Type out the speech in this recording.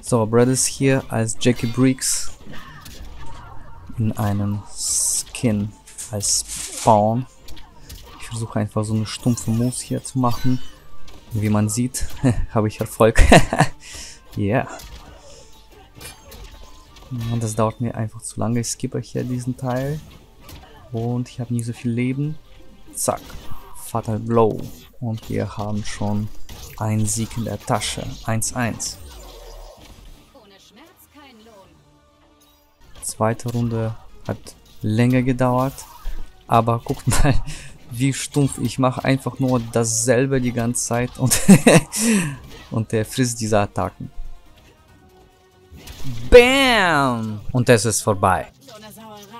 So, Brad ist hier als Jackie Briggs in einem Skin als Spawn. Ich versuche einfach so eine stumpfe Moves hier zu machen. Wie man sieht, habe ich Erfolg. Ja. Und das dauert mir einfach zu lange. Ich skippe hier diesen Teil. Und ich habe nicht so viel Leben. Zack. Fatal Blow. Und wir haben schon einen Sieg in der Tasche. 1-1. Zweite Runde hat länger gedauert. Aber guckt mal, wie stumpf. Ich mache einfach nur dasselbe die ganze Zeit. Und der frisst diese Attacken. Bam! Und es ist vorbei.